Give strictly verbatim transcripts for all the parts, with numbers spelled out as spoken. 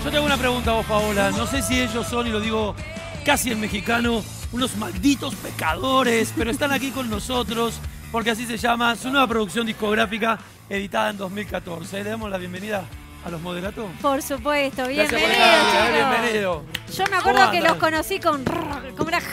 Yo te hago una pregunta a vos, Paola. No sé si ellos son, y lo digo casi en mexicano, unos malditos pecadores, pero están aquí con nosotros porque así se llama su nueva producción discográfica editada en dos mil catorce. Le damos la bienvenida a los moderatos. Por supuesto, bienvenido, chicos. Bienvenido. Yo me acuerdo que los conocí con... ¿Cómo era?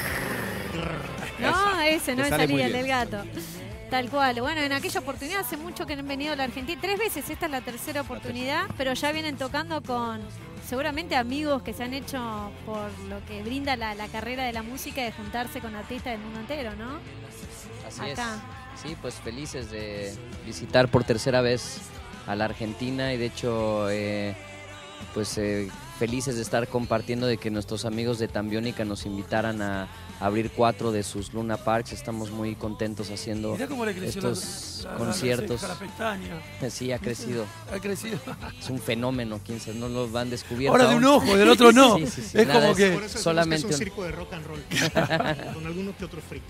No, ese, no me salía, el del gato. Tal cual. Bueno, en aquella oportunidad hace mucho que han venido a la Argentina. Tres veces, esta es la tercera oportunidad, pero ya vienen tocando con seguramente amigos que se han hecho por lo que brinda la, la carrera de la música, de juntarse con artistas del mundo entero, ¿no? Así Acá. es. Sí, pues felices de visitar por tercera vez a la Argentina y de hecho, eh, pues eh, felices de estar compartiendo de que nuestros amigos de Tambiónica nos invitaran a abrir cuatro de sus Luna Parks. Estamos muy contentos haciendo Mirá cómo le creció estos la, la, conciertos. La, la pestaña. Sí, ha crecido. Ha crecido. Es un fenómeno, quién sabe, no lo han descubierto. Ahora de un ojo, del otro no. Sí, sí, sí. Es Nada, como que... Por eso solamente es un un... circo de rock and roll. Con alguno que otro freak.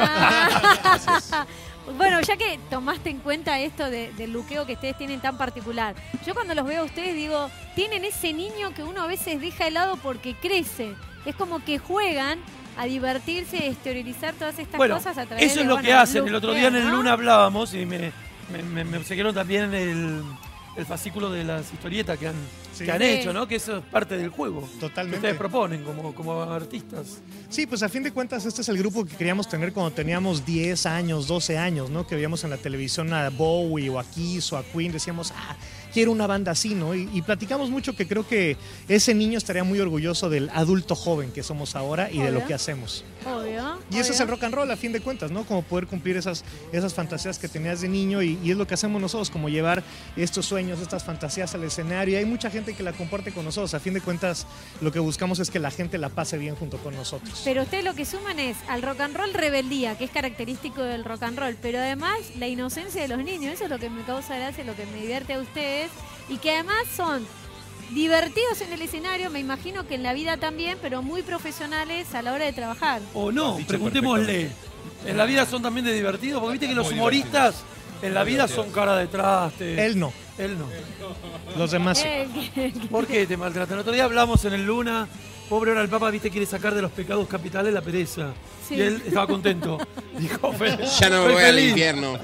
Ah. Bueno, ya que tomaste en cuenta esto de, del luqueo que ustedes tienen tan particular, yo cuando los veo a ustedes digo, tienen ese niño que uno a veces deja de lado porque crece. Es como que juegan a divertirse, a exteriorizar todas estas bueno, cosas a través eso de, es lo bueno, que hacen. look, El otro día en el ¿no? Luna hablábamos y me, me, me, me obsequiaron también el, el fascículo de las historietas que han, Sí. que han Sí. hecho, ¿no? Que eso es parte del juego. Totalmente. Que ustedes proponen como, como artistas. Sí, pues a fin de cuentas este es el grupo que queríamos tener cuando teníamos diez años, doce años, ¿no? Que veíamos en la televisión a Bowie o a Kiss o a Queen, decíamos, ah, quiero una banda así, ¿no? Y, y platicamos mucho que creo que ese niño estaría muy orgulloso del adulto joven que somos ahora y de lo Obvio. que hacemos. Obvio. Y eso es el obvio. rock and roll a fin de cuentas, ¿no? Como poder cumplir esas, esas fantasías que tenías de niño y, y es lo que hacemos nosotros, como llevar estos sueños, estas fantasías al escenario. Y hay mucha gente que la comparte con nosotros. A fin de cuentas, lo que buscamos es que la gente la pase bien junto con nosotros. Pero ustedes lo que suman es al rock and roll rebeldía, que es característico del rock and roll, pero además la inocencia de los niños, eso es lo que me causa gracia, lo que me divierte a ustedes, y que además son divertidos en el escenario, me imagino que en la vida también, pero muy profesionales a la hora de trabajar. O no, dicho preguntémosle. ¿En la vida son también de divertidos? Porque viste que los Muy humoristas en la vida son cara de traste. Él no, Él no. los demás sí. Eh, que- ¿Por qué te maltratan? El otro día hablamos en el Luna, pobre ahora el Papa, viste, quiere sacar de los pecados capitales la pereza. Sí. Y él estaba contento. Dijo, "Fe- Ya no me soy voy al feliz". infierno.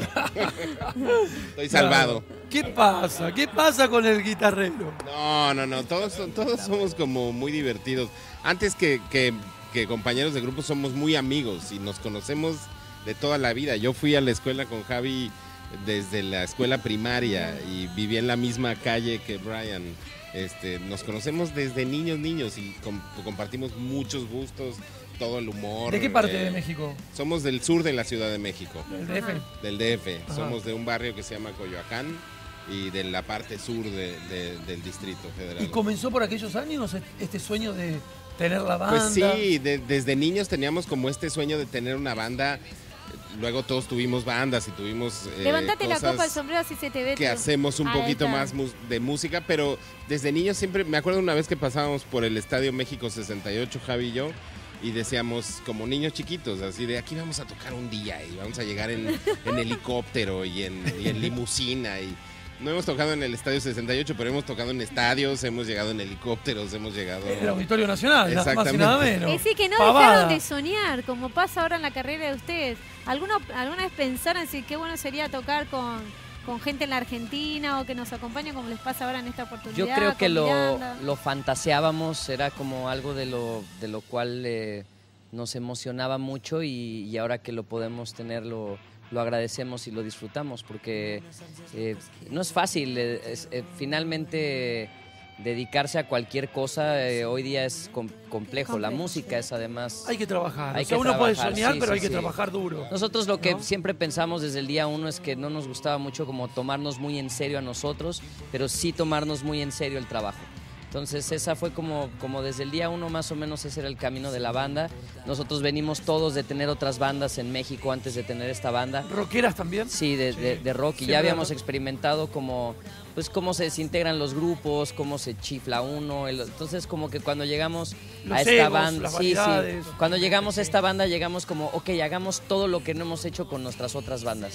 Estoy salvado. ¿Qué pasa? ¿Qué pasa con el guitarrero? No, no, no. Todos, todos somos como muy divertidos. Antes que, que, que compañeros de grupo somos muy amigos y nos conocemos de toda la vida. Yo fui a la escuela con Javi desde la escuela primaria y viví en la misma calle que Brian. Este, nos conocemos desde niños, niños y com- compartimos muchos gustos, todo el humor. ¿De qué parte eh, de México? Somos del sur de la Ciudad de México, ¿Del D F? del D F. Ajá. Somos de un barrio que se llama Coyoacán y de la parte sur de- de- del Distrito Federal. ¿Y comenzó por aquellos años este sueño de tener la banda? Pues sí, de- desde niños teníamos como este sueño de tener una banda. Luego todos tuvimos bandas y tuvimos eh, Levantate la cosas copa del sombrero así se te ve. que tú. hacemos un Ahí poquito está. más mus- de música, pero desde niños siempre, me acuerdo una vez que pasábamos por el Estadio México sesenta y ocho, Javi y yo, y decíamos como niños chiquitos, así de aquí vamos a tocar un día y vamos a llegar en, en helicóptero y en, y en limusina y no hemos tocado en el Estadio sesenta y ocho, pero hemos tocado en estadios, hemos llegado en helicópteros, hemos llegado... El Auditorio Nacional, nada más y Exactamente. nada menos. Es decir, que no Pavada. dejaron de soñar, como pasa ahora en la carrera de ustedes. ¿Alguno, ¿Alguna vez pensaron si qué bueno sería tocar con, con gente en la Argentina o que nos acompañe como les pasa ahora en esta oportunidad? Yo creo que con lo, Miranda? lo fantaseábamos, era como algo de lo, de lo cual eh, nos emocionaba mucho y, y ahora que lo podemos tener lo, lo agradecemos y lo disfrutamos porque eh, no es fácil, eh, es, eh, finalmente dedicarse a cualquier cosa eh, hoy día es com- complejo, la Complejo, música es además... Hay que trabajar. Hay o sea, que uno puede trabajar, soñar, sí, pero sí, hay que sí. trabajar duro. Nosotros lo que ¿no? siempre pensamos desde el día uno es que no nos gustaba mucho como tomarnos muy en serio a nosotros, pero sí tomarnos muy en serio el trabajo. Entonces esa fue como, como desde el día uno más o menos ese era el camino de la banda. Nosotros venimos todos de tener otras bandas en México antes de tener esta banda. ¿Rockeras también? Sí, de, de, de rock y Siempre ya habíamos rock. experimentado como pues cómo se desintegran los grupos, cómo se chifla uno. El- entonces como que cuando llegamos Los a esta egos, banda, las sí, sí, vanidades. cuando llegamos a esta banda llegamos como, ok, hagamos todo lo que no hemos hecho con nuestras otras bandas.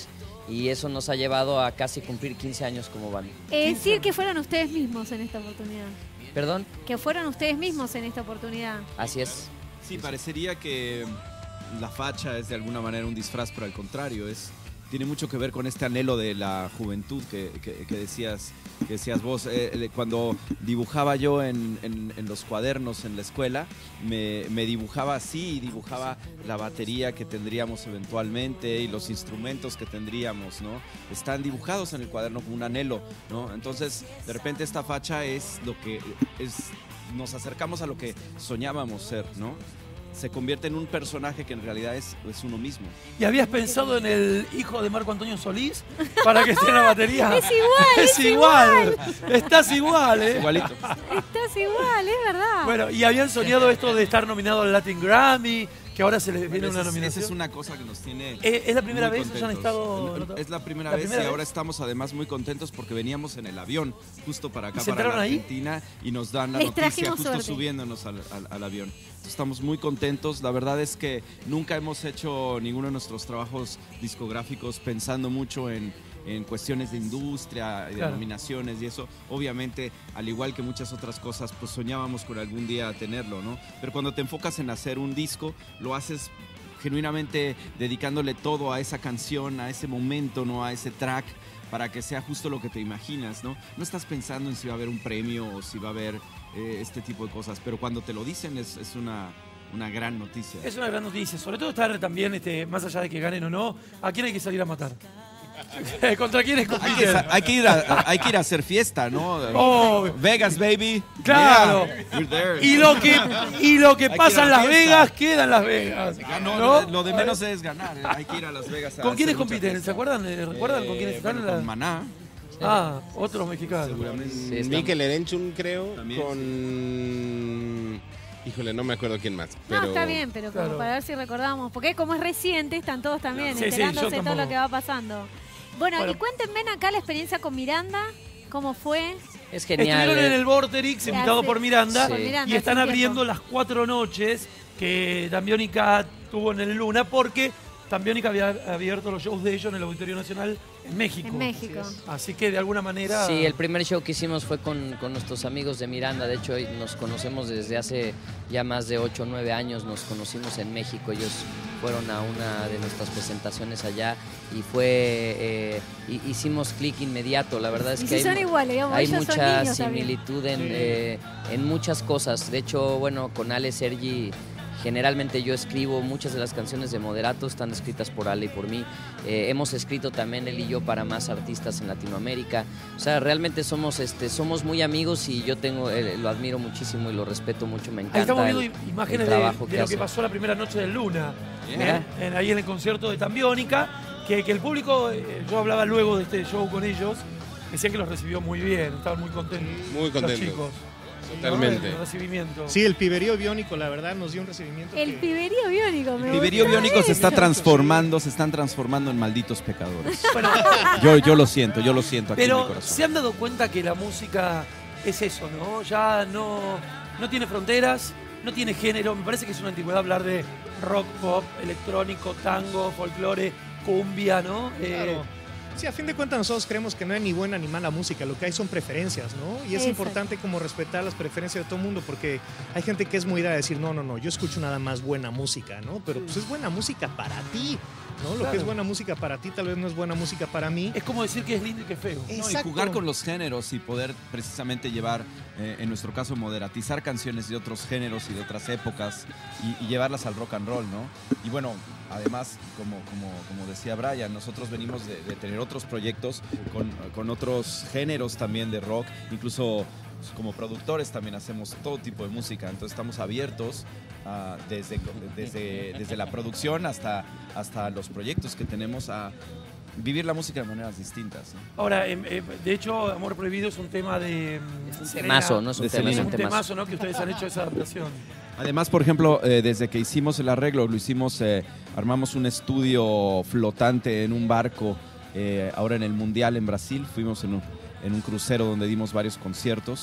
y eso nos ha llevado a casi cumplir quince años como banda. Eh, decir que fueron ustedes mismos en esta oportunidad. ¿Perdón? Que fueron ustedes mismos en esta oportunidad. Así es. Sí, parecería que la facha es de alguna manera un disfraz, pero al contrario, es, tiene mucho que ver con este anhelo de la juventud que, que, que, decías, que decías vos. Eh, cuando dibujaba yo en, en, en los cuadernos en la escuela, me, me dibujaba así, y dibujaba la batería que tendríamos eventualmente y los instrumentos que tendríamos, ¿no? Están dibujados en el cuaderno como un anhelo, ¿no? Entonces, de repente esta facha es lo que es, nos acercamos a lo que soñábamos ser, ¿no? Se convierte en un personaje que en realidad es, es uno mismo. ¿Y habías pensado en el hijo de Marco Antonio Solís para que esté en la batería? Es igual, es, es igual. igual. Estás igual, ¿eh? Igualito. Estás igual, es verdad. Bueno, ¿y habían soñado esto de estar nominado al Latin Grammy? Que ahora se les viene Bueno, una esa es- nominación. Esa es una cosa que nos tiene. Eh, ¿Es la primera muy vez que ya han contentos. estado? Es la primera ¿La vez primera y vez? ahora estamos además muy contentos porque veníamos en el avión justo para acá, ¿Y se para la entraron ahí? Argentina, y nos dan la Les noticia trajimos justo suerte. subiéndonos al, al- al avión. Entonces, estamos muy contentos. La verdad es que nunca hemos hecho ninguno de nuestros trabajos discográficos pensando mucho en, en cuestiones de industria, de Claro. nominaciones y eso. Obviamente, al igual que muchas otras cosas, pues soñábamos con algún día tenerlo, ¿no? Pero cuando te enfocas en hacer un disco, lo haces genuinamente dedicándole todo a esa canción, a ese momento, ¿no? A ese track, para que sea justo lo que te imaginas, ¿no? No estás pensando en si va a haber un premio o si va a haber eh, este tipo de cosas, pero cuando te lo dicen es, es una, una gran noticia. Es una gran noticia, sobre todo estar también, este, más allá de que ganen o no, ¿a quién hay que salir a matar? ¿Contra quiénes Hay que, compiten? sa- hay, que ir a, a- hay que ir a hacer fiesta, ¿no? Oh, Vegas, baby. Claro. Yeah, we're there. y lo que, y lo que Hay que pasa ir a en la Las fiesta. Vegas queda en Las Vegas. Ah, no, ¿no? Lo, lo de menos es ganar. Hay que ir a Las Vegas a ¿Con quiénes hacer mucha compiten? fiesta. ¿Se acuerdan? Eh, ¿Recuerdan con Eh, quiénes están? bueno, en la- con Maná. Ah, otros mexicanos. Seguramente. Sí, estamos. Mikel Erenchun, creo, También, con... Híjole, no me acuerdo quién más. Pero... No, está bien, pero como Claro. para ver si recordamos. Porque como es reciente, están todos también Sí, sí, yo enterándose de todo tampoco. lo que va pasando. Bueno, Bueno. y cuéntenme acá la experiencia con Miranda. ¿Cómo fue? Es genial. Estuvieron en eh. el Vorterix, invitado Hace- por Miranda, Sí. Por Miranda, y están hace un abriendo tiempo. las cuatro noches que Tambiónica tuvo en el Luna, porque Tambiónica había abierto los shows de ellos en el Auditorio Nacional en México. En México. Así que de alguna manera... Sí, el primer show que hicimos fue con, con nuestros amigos de Miranda. De hecho, hoy nos conocemos desde hace ya más de ocho o nueve años. Nos conocimos en México. Ellos fueron a una de nuestras presentaciones allá y fue eh, hi- hicimos clic inmediato. La verdad es Y que si son hay, iguales, digamos, hay ellos son mucha niños también. similitud en, Sí. eh, en muchas cosas. De hecho, bueno, con Ale Sergi... Generalmente yo escribo muchas de las canciones de Moderato, están escritas por Ale y por mí. Eh, hemos escrito también él y yo para más artistas en Latinoamérica. O sea, realmente somos, este, somos muy amigos y yo tengo, eh, lo admiro muchísimo y lo respeto mucho. Me encanta. Ahí estamos el- viendo el imágenes de, trabajo de que lo hace. que pasó la primera noche del Luna, Mira. en- en- ahí en el concierto de Tambiónica, que, que el público, eh, yo hablaba luego de este show con ellos, decían que los recibió muy bien, estaban muy contentos. Muy Los contentos. chicos. Totalmente. ¿no? El recibimiento. Sí, el piberío biónico, la verdad, nos dio un recibimiento. El que- piberío biónico. me El piberío gusta biónico se está eso. transformando, se están transformando en malditos pecadores. Bueno, Yo, yo lo siento, yo lo siento aquí en mi pero corazón. se han dado cuenta que la música es eso, ¿no? Ya no, no tiene fronteras, no tiene género. Me parece que es una antigüedad hablar de rock, pop, electrónico, tango, folclore, cumbia, ¿no? Eh, Claro. Sí, a fin de cuentas nosotros creemos que no hay ni buena ni mala música, lo que hay son preferencias, ¿no? Y es Exacto. importante como respetar las preferencias de todo el mundo, porque hay gente que es muy dada a decir, no, no, no, yo escucho nada más buena música, ¿no? Pero pues es buena música para ti, ¿no? Lo Claro. que es buena música para ti tal vez no es buena música para mí. Es como decir que es lindo y que es feo. No, y Exacto. jugar con los géneros y poder precisamente llevar, eh, en nuestro caso, moderatizar canciones de otros géneros y de otras épocas y, y llevarlas al rock and roll, ¿no? Y bueno, además, como, como, como decía Brian, nosotros venimos de, de tener otros proyectos con, con otros géneros también de rock, incluso pues, como productores también hacemos todo tipo de música, entonces estamos abiertos ah, desde, desde, desde la producción hasta, hasta los proyectos que tenemos a vivir la música de maneras distintas, ¿no? Ahora, em, em, de hecho, Amor Prohibido es un tema de... mm, Un Selena. temazo, no es un De tema, es Es Selena. un un temazo. temazo, ¿no? Que ustedes han hecho esa adaptación. Además, por ejemplo, eh, desde que hicimos el arreglo, lo hicimos, eh, armamos un estudio flotante en un barco, eh, ahora en el Mundial en Brasil, fuimos en un, en un crucero donde dimos varios conciertos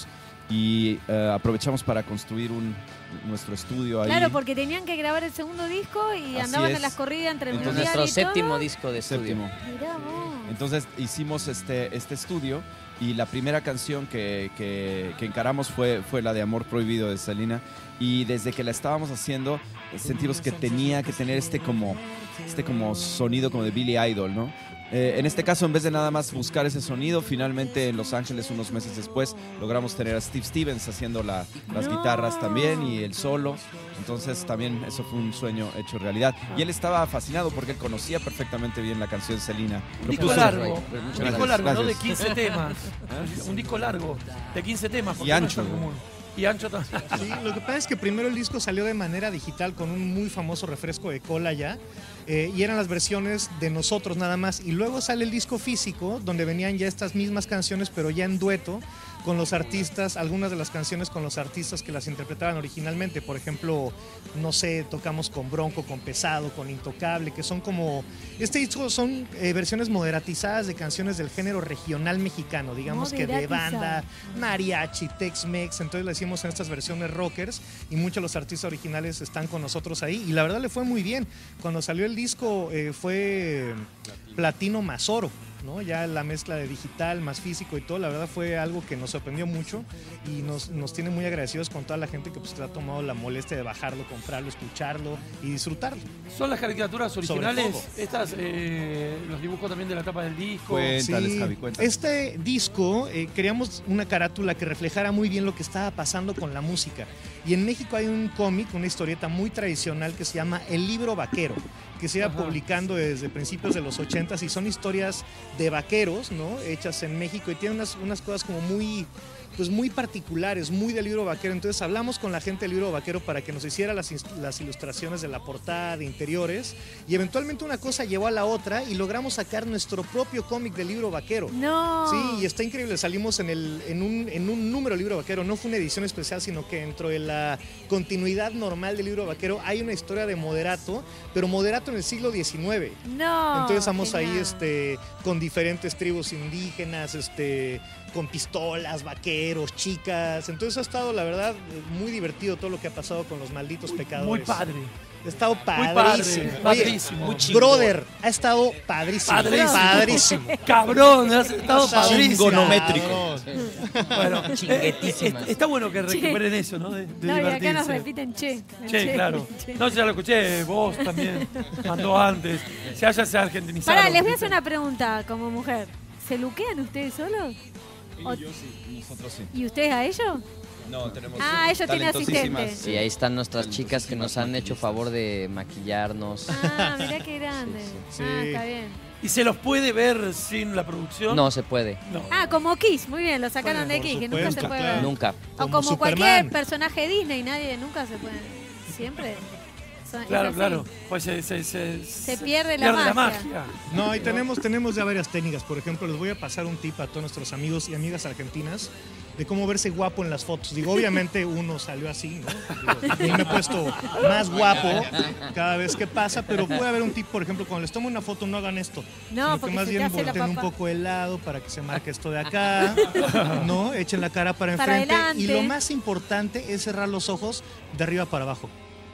y uh, aprovechamos para construir un, nuestro estudio ahí. Claro, porque tenían que grabar el segundo disco y Así andaban es. en las corridas entre el Entonces, mundial Nuestro y séptimo todo. disco de estudio. Séptimo. Mirá vos. Entonces hicimos este, este estudio y la primera canción que, que, que encaramos fue, fue la de Amor Prohibido de Selena, y desde que la estábamos haciendo sentimos que tenía que tener este como, este como sonido como de Billy Idol, ¿no? Eh, en este caso, en vez de nada más buscar ese sonido, finalmente en Los Ángeles, unos meses después, logramos tener a Steve Stevens haciendo la, las No. guitarras también y el solo. Entonces también eso fue un sueño hecho realidad. Y él estaba fascinado porque él conocía perfectamente bien la canción Selena. Un Lo disco puso- largo, Muchas un gracias, disco largo, ¿no? De gracias. quince temas. Un disco largo, de quince temas. porque Y no ancho, es tan ¿no? común. Y ancho también. Sí, lo que pasa es que primero el disco salió de manera digital con un muy famoso refresco de cola ya, eh, y eran las versiones de nosotros nada más, y luego sale el disco físico donde venían ya estas mismas canciones pero ya en dueto con los artistas, algunas de las canciones con los artistas que las interpretaban originalmente. Por ejemplo, no sé, tocamos con Bronco, con Pesado, con Intocable, que son como, este disco son eh, versiones moderatizadas de canciones del género regional mexicano, digamos que de banda, mariachi, Tex-Mex. Entonces lo hicimos en estas versiones rockers y muchos de los artistas originales están con nosotros ahí, y la verdad le fue muy bien. Cuando salió el disco eh, fue platino más oro, ¿no? Ya la mezcla de digital más físico y todo, la verdad fue algo que nos sorprendió mucho y nos, nos tiene muy agradecidos con toda la gente que pues ha tomado la molestia de bajarlo, comprarlo, escucharlo y disfrutarlo. ¿Son las caricaturas Sobre originales? todo. Estas, eh, los dibujos también de la tapa del disco. Cuéntales, Sí, Javi, cuéntales. este disco eh, queríamos una carátula que reflejara muy bien lo que estaba pasando con la música. Y en México hay un cómic, una historieta muy tradicional que se llama El Libro Vaquero, que se iba Ajá. publicando desde principios de los ochentas, y son historias de vaqueros, ¿no? Hechas en México, y tienen unas, unas cosas como muy, pues muy particulares, muy del Libro Vaquero. Entonces hablamos con la gente del Libro Vaquero para que nos hiciera las, ins- las ilustraciones de la portada, de interiores, y eventualmente una cosa llevó a la otra y logramos sacar nuestro propio cómic del Libro Vaquero. No. Sí, y está increíble. Salimos en, el, en, un, en un número del Libro Vaquero. No fue una edición especial, sino que dentro de la continuidad normal del Libro Vaquero hay una historia de Moderato, pero Moderato en el siglo diecinueve. No. Entonces estamos ahí genial. este, con diferentes tribus indígenas, este, con pistolas, vaqueros, chicas. Entonces ha estado, la verdad, muy divertido todo lo que ha pasado con los malditos pecadores. Muy padre. Ha estado Muy padre. padrísimo. Padrísimo. Oye, brother, ha estado padrísimo. Padrísimo. Padrísimo. Cabrón, has estado Ha estado padrísimo. Chingonométrico. Bueno, Chinguetísimas. eh, eh, está bueno que recuperen eso, ¿no? De, de No, y acá nos divertirse. repiten che. el Che, claro. che. No, ya lo escuché, vos también, mandó antes. Se haya se argentinizaron. Pará, les voy a hacer una pregunta como mujer. ¿Se luquean ustedes solos? O- Yo sí, nosotros sí. ¿Y ustedes a ellos? No, tenemos Ah, ellos tienen talentosísimas, asistente. Sí, ahí están nuestras chicas que nos han hecho favor de maquillarnos. Ah, mirá qué grande. Sí, Ah, sí. está bien. ¿Y se los puede ver sin la producción? No se puede, No. Ah, como Kiss, muy bien, lo sacaron de Por Kiss, que nunca se supuesto, puede claro. ver. nunca. O Como como Superman. cualquier personaje de Disney, nadie nunca se puede. Siempre. Son- Claro, es así. claro. Pues se, se, se, Se pierde la magia. magia. No, y tenemos, tenemos ya varias técnicas. Por ejemplo, les voy a pasar un tip a todos nuestros amigos y amigas argentinas de cómo verse guapo en las fotos. Digo, obviamente uno salió así, ¿no? Digo, a mí me he puesto más guapo cada vez que pasa, pero puede haber un tip, por ejemplo, cuando les tomo una foto, no hagan esto. No, sino que porque más se te bien hace la volteen un papa. poco el lado para que se marque esto de acá, ¿no? Echen la cara para Para enfrente. adelante. Y lo más importante es cerrar los ojos de arriba para abajo.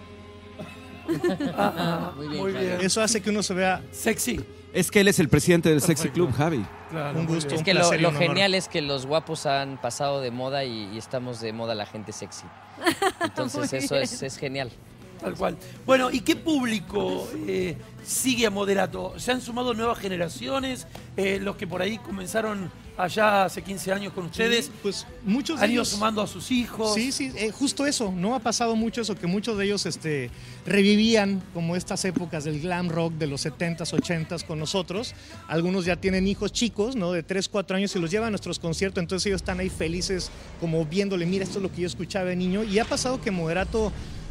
Ah, ah, Muy bien, muy bien. Javi. Eso hace que uno se vea Sexy. Es que él es el presidente del Sexy Perfecto. Club, Javi. Claro, Un muy gusto. bien. Es Un que lo, placer y lo un honor. genial es que los guapos han pasado de moda y, y estamos de moda la gente sexy. Entonces Muy eso bien. es, es genial. Tal cual. Bueno, ¿y qué público eh, sigue a Moderato? ¿Se han sumado nuevas generaciones? Eh, los que por ahí comenzaron allá hace quince años con ustedes, Pues muchos de han ido ellos- sumando a sus hijos. Sí, sí, eh, justo eso. No ha pasado mucho eso, que muchos de ellos este, revivían como estas épocas del glam rock de los setentas, ochentas con nosotros. Algunos ya tienen hijos chicos, ¿no? De tres, cuatro años y los llevan a nuestros conciertos. Entonces ellos están ahí felices como viéndole, mira, esto es lo que yo escuchaba de niño. Y ha pasado que Moderato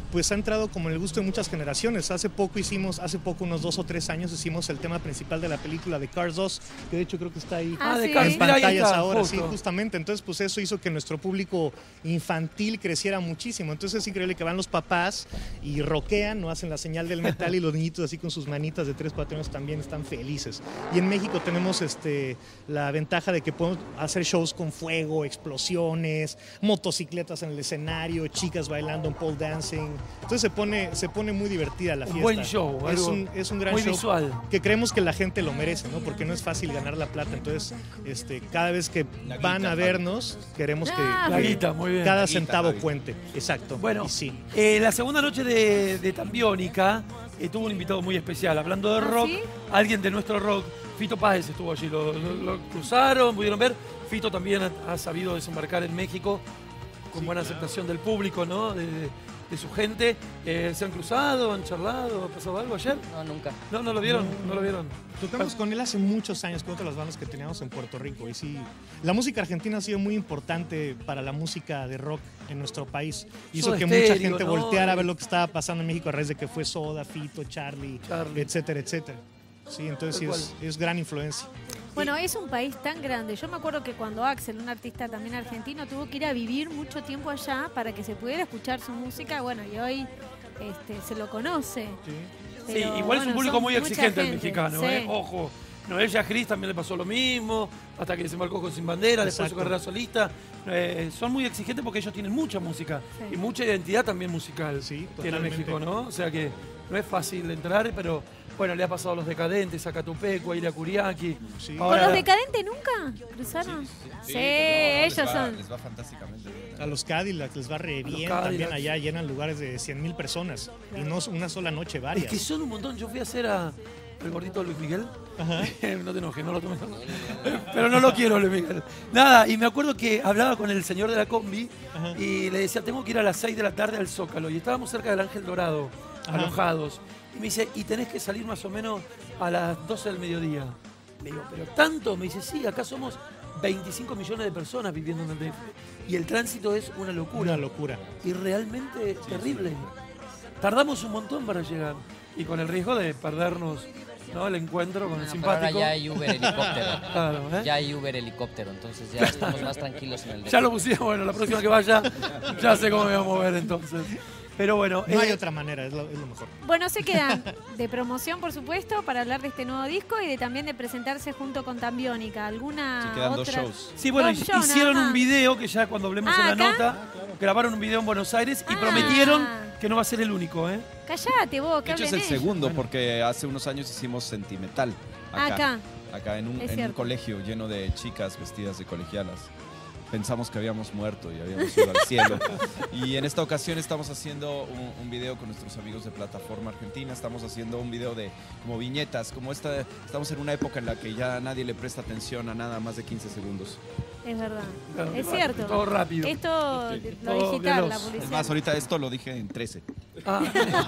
pues ha entrado como en el gusto de muchas generaciones. Hace poco hicimos, hace poco, unos dos o tres años, hicimos el tema principal de la película de Cars dos, que de hecho creo que está ahí Ah, de sí. Cars, en mira, ahí pantallas está, ahora, justo. sí, justamente. Entonces, pues eso hizo que nuestro público infantil creciera muchísimo. Entonces es increíble que van los papás y rockean, no hacen la señal del metal y los niñitos así con sus manitas de tres, cuatro años también están felices. Y en México tenemos este, la ventaja de que podemos hacer shows con fuego, explosiones, motocicletas en el escenario, chicas bailando en pole dancing. Entonces se pone, se pone muy divertida la Un fiesta. buen show, Es algo un, es un gran muy show visual. que creemos que la gente lo merece, ¿no? Porque no es fácil ganar la plata. Entonces, este, cada vez que La van guita, a vernos, queremos que, Ah, La que guita, muy bien. cada La guita, centavo Javi. cuente. Exacto. Bueno, Y sí. eh, la segunda noche de, de Tambiónica eh, tuvo un invitado muy especial. Hablando de ¿Ah, rock, sí? alguien de nuestro rock, Fito Páez estuvo allí. Lo, lo- lo cruzaron, pudieron ver. Fito también ha, ha sabido desembarcar en México con buena aceptación del público, ¿no? De, de- de su gente. Eh, ¿Se han cruzado? ¿Han charlado? ¿Ha pasado algo ayer? No, nunca. No, no lo vieron, no lo vieron. Tocamos con él hace muchos años, con otras las bandas que teníamos en Puerto Rico. Y sí, la música argentina ha sido muy importante para la música de rock en nuestro país. Hizo Soda que mucha Stereo, gente ¿no? volteara a ver lo que estaba pasando en México a raíz de que fue Soda, Fito, Charlie, Charlie. etcétera, etcétera. Sí, entonces sí Tal es, es gran influencia. Bueno, es un país tan grande. Yo me acuerdo que cuando Axel, un artista también argentino, tuvo que ir a vivir mucho tiempo allá para que se pudiera escuchar su música. Bueno, y hoy este, se lo conoce. Sí, Pero, igual es bueno, un público son muy mucha exigente el gente, mexicano, sí. ¿eh? Ojo. Noel Yajris también le pasó lo mismo, hasta que desembarcó con Sin Bandera, después su Exacto. carrera solista. Eh, son muy exigentes porque ellos tienen mucha música Sí. y mucha identidad también musical Sí, tiene totalmente. México, ¿no? O sea que no es fácil entrar, pero bueno, le ha pasado a Los Decadentes, a Catupeco, a Ira Curiaki. Sí. ¿Con Ahora- los decadentes nunca cruzaron? Sí, ellos les va, son. Les va fantásticamente. A los Cadillacs les va re los bien, Cadillacs. también allá llenan lugares de cien mil personas y no una sola noche, Es varias. que son un montón. Yo fui a hacer a el gordito Luis Miguel. Ajá. No te enojes, no lo tomes. Pero no lo quiero, Luis Miguel. Nada, y me acuerdo que hablaba con el señor de la combi Ajá. y le decía, tengo que ir a las seis de la tarde al Zócalo. Y estábamos cerca del Ángel Dorado, Ajá. alojados. Y me dice, y tenés que salir más o menos a las doce del mediodía. Le digo, ¿pero tanto? Me dice, sí, acá somos veinticinco millones de personas viviendo en el D F. Y el tránsito es una locura. Una locura. Y realmente terrible. Tardamos un montón para llegar. Y con el riesgo de perdernos, ¿no? El encuentro con el No, pero ahora simpático. ya hay Uber helicóptero. Claro, ¿eh? Ya hay Uber helicóptero, entonces ya estamos más tranquilos en el Ya lo pusimos, bueno, la próxima que vaya, ya sé cómo me voy a mover entonces. Pero bueno, No hay eh, otra manera, es lo, es lo mejor. Bueno, se quedan de promoción, por supuesto, para hablar de este nuevo disco y de también de presentarse junto con Tambiónica. ¿Alguna Sí, quedan dos otra? shows. sí, bueno, Dos shows, hicieron ajá. un video que ya cuando hablemos Ah, en la ¿acá? nota, grabaron un video en Buenos Aires y Ah. prometieron que no va a ser el único, ¿eh? Callate vos, que De hecho es hablen el ellos. segundo porque hace unos años hicimos Sentimental. Acá. Acá. Acá en un, Es en un cierto. colegio lleno de chicas vestidas de colegialas. Pensamos que habíamos muerto y habíamos ido al cielo. Y en esta ocasión estamos haciendo un, un video con nuestros amigos de Plataforma Argentina. Estamos haciendo un video de como viñetas, como esta. Estamos en una época en la que ya nadie le presta atención a nada más de quince segundos. Es verdad. Claro, Es todo cierto. rápido. Esto, lo Todo digital, veloz. la Es publicidad. más, ahorita esto lo dije en trece. Ah,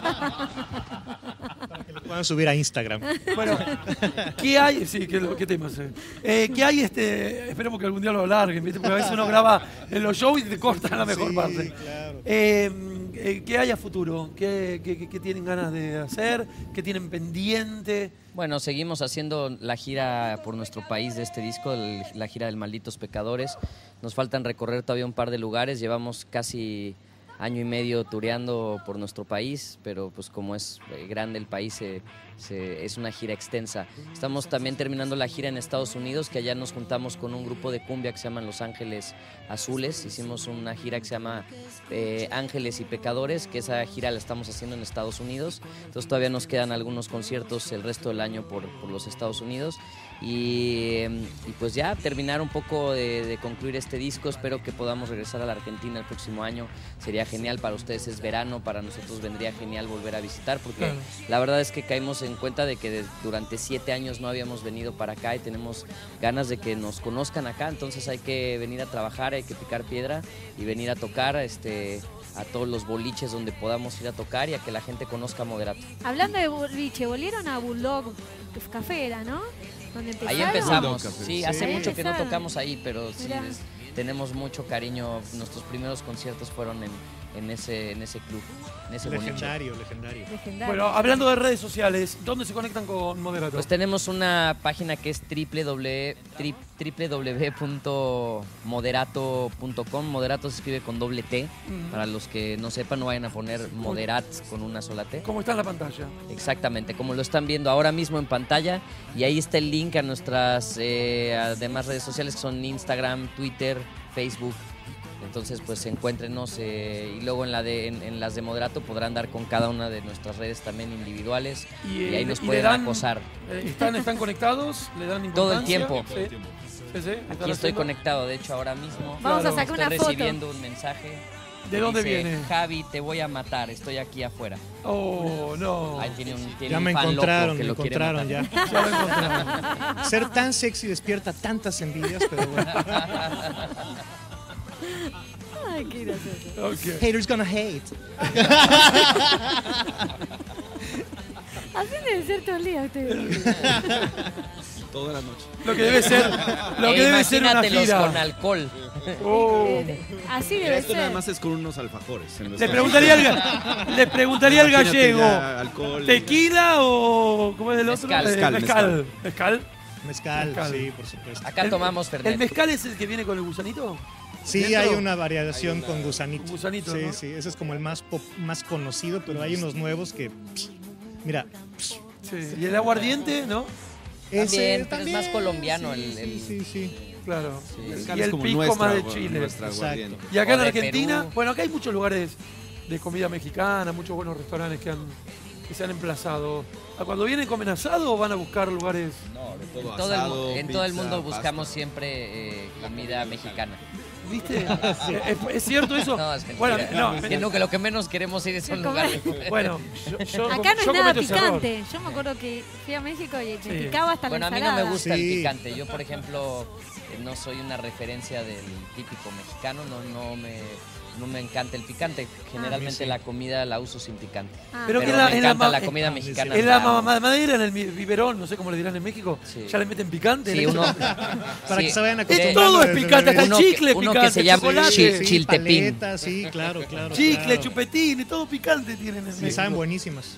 Lo pueden subir a Instagram. bueno, ¿qué hay? Sí, ¿qué, qué temas? Eh? Eh, ¿Qué hay? Este, esperemos que algún día lo alarguen, ¿viste? Porque a veces uno graba en los shows y te cortan la mejor Sí, parte. claro. Eh, eh, ¿Qué hay a futuro? ¿Qué, qué- qué- qué tienen ganas de hacer? ¿Qué tienen pendiente? Bueno, seguimos haciendo la gira por nuestro país de este disco, el- la gira del Malditos Pecadores. Nos faltan recorrer todavía un par de lugares, llevamos casi año y medio tureando por nuestro país, pero pues como es eh, grande el país, se- se- es una gira extensa. Estamos también terminando la gira en Estados Unidos, que allá nos juntamos con un grupo de cumbia que se llaman Los Ángeles Azules. Hicimos una gira que se llama eh, Ángeles y Pecadores, que esa gira la estamos haciendo en Estados Unidos. Entonces todavía nos quedan algunos conciertos el resto del año por, por los Estados Unidos. Y, eh, y pues ya terminar un poco de, de concluir este disco. Espero que podamos regresar a la Argentina el próximo año. Sería genial, para ustedes es verano, para nosotros vendría genial volver a visitar, porque Claro. la verdad es que caímos en cuenta de que de- durante siete años no habíamos venido para acá y tenemos ganas de que nos conozcan acá. Entonces hay que venir a trabajar, hay que picar piedra y venir a tocar este, a todos los boliches donde podamos ir a tocar y a que la gente conozca Moderato. Hablando de boliche, volvieron a Bulldog Café, era, ¿no? Donde Ahí empezaron. empezamos. Café. Sí, Sí. hace Ahí mucho que no empezaron. tocamos ahí, pero sí, Mirá. es- tenemos mucho cariño. Nuestros primeros conciertos fueron en, en ese, en ese club, en ese Legendario, legendario. Legendario. Bueno, hablando de redes sociales, ¿dónde se conectan con Moderato? Pues tenemos una página que es w w w punto moderato punto com. Moderato se escribe con doble T. Mm. Para los que no sepan, no vayan a poner moderat con una sola T. ¿Cómo está en la pantalla? Exactamente, como lo están viendo ahora mismo en pantalla. Y ahí está el link a nuestras eh, demás redes sociales que son Instagram, Twitter, Facebook. Entonces, pues encuéntrenos eh, y luego en, la de, en, en las de Moderato podrán dar con cada una de nuestras redes también individuales y, eh, ahí nos y pueden le dan- acosar. eh, ¿Están, ¿Están conectados? ¿Le dan importancia? Todo el tiempo. Sí. Sí, sí, ¿están Aquí estoy haciendo? conectado, de hecho, ahora mismo. Vamos Claro. a sacar una Estoy foto. recibiendo un mensaje. ¿De que dónde dice, viene? Javi, te voy a matar, estoy aquí afuera. Oh, no. Ahí tiene un, tiene Ya un me fan encontraron, loco que me lo quiere encontraron matar. ya. Ya lo encontraron. Ser tan sexy despierta tantas envidias, pero bueno. Ay, qué gracioso. Ok. Haters gonna hate. Así debe ser todo el día ustedes. Toda la noche. Lo que debe ser, lo E que debe ser una imagínatelos gira. con alcohol. Oh. Eh, Así debe Esto nada ser. más es con unos alfajores. en los Le que- preguntaría al, ga- le preguntaría al Imagínate gallego, ya alcohol. ¿tequila o cómo es el otro? Mezcal. Eh, Mezcal, mezcal. ¿Mezcal? Mezcal, Mezcal. sí, por supuesto. Acá tomamos ¿El Fernet. mezcal es el que viene con el gusanito? Sí, ¿Dentro? hay una variación Hay una- con gusanito. Un gusanito, Sí, ¿no? sí, ese es como el más pop- más conocido, pero hay unos nuevos que, mira, Sí. ¿Y el aguardiente, no? También, pero es más colombiano sí, el- el- Sí, sí, sí. Claro. Sí. Mezcal Y es el como pisco nuestra, más de bueno, Chile. nuestra Exacto. aguardiente. Y acá O en de Argentina, Perú. bueno, acá hay muchos lugares de comida mexicana, muchos buenos restaurantes que, han, que se han emplazado. ¿A cuando vienen comen asado o van a buscar lugares? No, de todo En todo, el, mu- asado, en todo el pizza, mundo pasta. buscamos siempre eh, comida mexicana. ¿Viste? ¿Es, es cierto eso? No, es mentira. Bueno, no, Que no, que lo que menos queremos ir es a un lugar. bueno, yo, yo- Acá no yo es nada cometo ese error. picante. Yo me acuerdo que fui a México y me Sí. picaba hasta Bueno, la a mí no me ensalada. gusta Sí. el picante. Yo, por ejemplo, eh, no soy una referencia del típico mexicano. No, no me, no me encanta el picante. Generalmente sí. la comida la uso sin picante. Ah, Pero Pero que la- me en la encanta ma- la, comida eh, mexicana. En la amo. mamá madera, en el mi- biberón, no sé cómo le dirán en México, Sí. ya le meten picante. Sí, le- uno, Para sí. que se vayan Es acostumbrando. todo es desde picante, hasta el Uno que- chicle uno que picante, se llama chocolate, chil- Sí, chiltepín. paletas, sí, claro, claro. chicle, claro. chupetín, y todo picante tienen en Sí, México. saben buenísimas.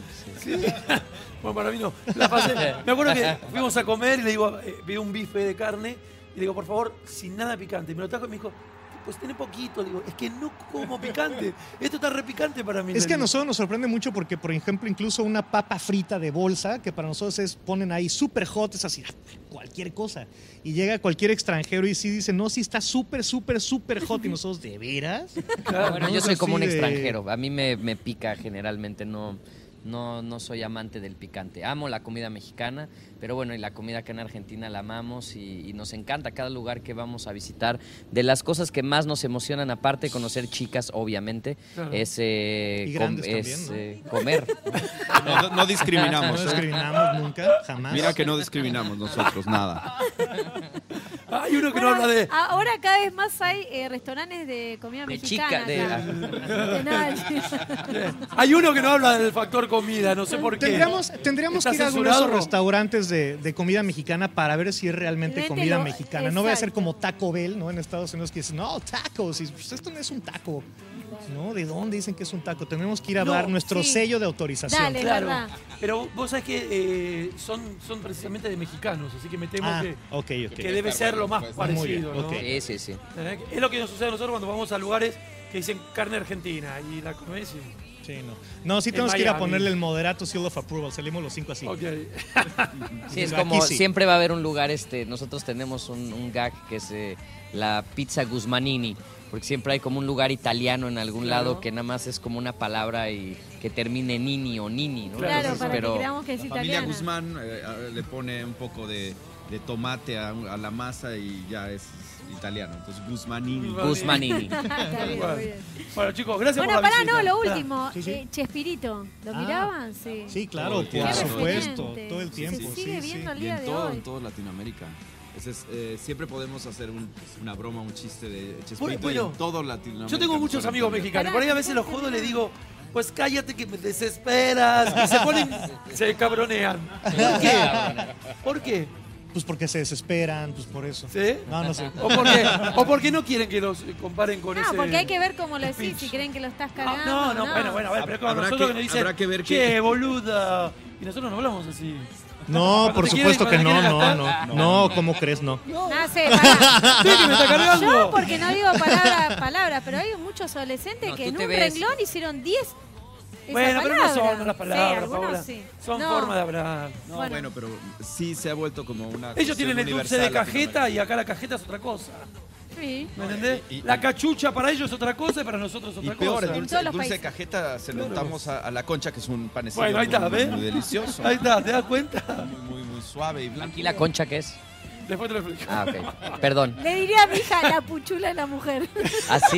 Bueno, para mí no. La pasé. Me acuerdo que fuimos a comer y le digo, eh, vi un bife de carne y le digo, por favor, sin nada picante. Y me lo trajo y me dijo, pues tiene poquito. Digo, es que no como picante. Esto está re picante para mí. Es le que a digo. nosotros nos sorprende mucho porque, por ejemplo, incluso una papa frita de bolsa, que para nosotros es, ponen ahí súper hot, es así, cualquier cosa. Y llega cualquier extranjero y sí dice, no, sí está súper, súper, súper hot. Y nosotros, ¿de veras? Claro, Bueno, ¿no? yo Es soy como un así de- extranjero. A mí me, me pica generalmente. No, no, no soy amante del picante. Amo la comida mexicana, pero bueno, y la comida acá en Argentina la amamos y, y nos encanta cada lugar que vamos a visitar. De las cosas que más nos emocionan, aparte de conocer chicas, obviamente, Claro. es, eh, Y grandes com- es, también, ¿no? eh, comer. No, no- no discriminamos. No ¿eh? discriminamos nunca, jamás. Mira que no discriminamos nosotros, nada. Hay uno que Bueno, no habla de. ahora cada vez más hay eh, restaurantes de comida De mexicana. chica, de- acá. De nada. Hay uno que no habla del factor comida, no sé por qué. Tendríamos, tendríamos ¿Está que ir a alguno de esos censurado? restaurantes de, de comida mexicana para ver si es realmente Realmente comida lo- mexicana. No vaya a ser exacto. como Taco Bell, ¿no? En Estados Unidos que dicen, no, tacos. Y pues esto no es un taco. ¿No? ¿De dónde dicen que es un taco? Tenemos que ir a No, dar nuestro sí. sello de autorización. Dale. Es Claro, verdad. pero vos sabés que eh, son, son precisamente de mexicanos, así que me temo Ah, que, ok, ok. que debe ser lo más Muy parecido, bien, ¿no? ok. Sí, sí, sí. ¿Eh? Es lo que nos sucede a nosotros cuando vamos a lugares que dicen carne argentina y la comés y... Sí, no. No, sí En tenemos que ir a Miami. ponerle el moderato seal of approval. Salimos los cinco así. Ok. Sí, es Aquí como sí. siempre va a haber un lugar, este, nosotros tenemos un, un gag que es eh, la pizza Guzmanini, porque siempre hay como un lugar italiano en algún Claro. lado que nada más es como una palabra y que termine nini o nini, ¿no? Claro, Claro, Entonces, para pero que creamos que es Familia italiana. Guzmán eh, a- le pone un poco de, de tomate a, a la masa y ya es italiano. Entonces, Guzmanini. Guzmanini. Está bien, Bueno. muy bien. Bueno, chicos, gracias Bueno, por la pará, visita. no, lo último. Sí, sí. eh, Chespirito, ¿lo Ah. miraban? Sí. Sí, claro, Todo el por tiempo. Qué supuesto. referente. Todo el Se tiempo. sigue sí, viendo sí. al Y día en de todo, hoy. en toda Latinoamérica. Ese es, eh, siempre podemos hacer un- una broma, un chiste de Chespirito Bueno, y en todo Latinoamérica. Yo tengo muchos nos amigos ponen mexicanos. Pará, Por ahí a veces los jodo y les digo, pues cállate que me desesperas. Y se ponen, se cabronean. ¿Por qué? ¿Por qué? Pues porque se desesperan, pues por eso. ¿Sí? No, no sé. ¿O porque, o porque no quieren que los comparen con No, ese... porque hay que ver cómo lo decís, speech. si creen que lo estás Ah, cargando. no, no, bueno, bueno, a ver, pero es como Habrá nosotros que, que- nos dicen, habrá que ver che, que- boluda. Y nosotros no hablamos así. No, Cuando por te quieren- supuesto que cuando no, quieren no, gastar- no. No, ¿cómo crees? No. No sé, pará. Sí, que me está cargando. Yo porque no digo palabras, palabras, pero hay muchos adolescentes No, que tú en te un ves- renglón hicieron diez. esa Bueno, pero no palabra. son las Sí, palabras, algunos Paola. sí. Son No. formas de hablar. No, Bueno. bueno. pero sí se ha vuelto como una. Ellos cuestión tienen el dulce universal de cajeta y latinoamericana. acá la cajeta es otra cosa. Sí. ¿Me entendés? Y- y- La cachucha para ellos es otra cosa y para nosotros Y otra peor, cosa. el En dulce, todos el los dulce de países. cajeta se lo untamos a, a la concha, que es un panecillo Bueno, ahí está, muy, ¿ves? muy delicioso. Ahí está, ¿te das cuenta? Muy, muy, muy suave y blanco. ¿Y la concha qué es? Después te lo explico. Ah, ok. Perdón. Le diría a mi hija la puchula de la mujer. Así.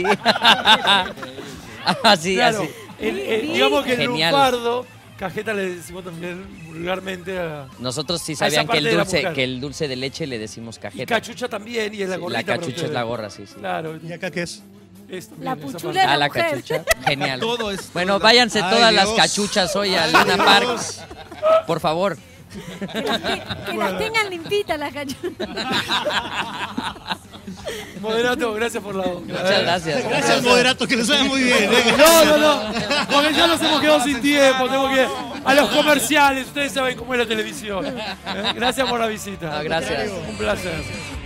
Así, Claro, así. el- el- Sí. digamos que el Genial. lunfardo, cajeta le decimos también vulgarmente a... Nosotros sí esa sabían que parte el de la dulce, mujer. que el dulce de leche le decimos Y cajeta. cachucha también, y es la Sí, gorrita la para cachucha es ustedes. la gorra, sí, sí. Claro. ¿Y acá qué es? es también La esa puchula parte. de la Ah, la mujer. cachucha. Genial. Todo es- Bueno, todo es- váyanse Ay, todas las Dios. cachuchas hoy a Luna Park. Por favor. Que las, te- que las tengan limpitas las cachulas. Moderato, gracias por la onda. Muchas gracias. Gracias, moderato, que les vaya muy bien. ¿eh? No, no, no, porque ya nos hemos quedado sin tiempo, tengo que ir a los comerciales, ustedes saben cómo es la televisión. ¿Eh? Gracias por la visita. No, gracias. Un placer.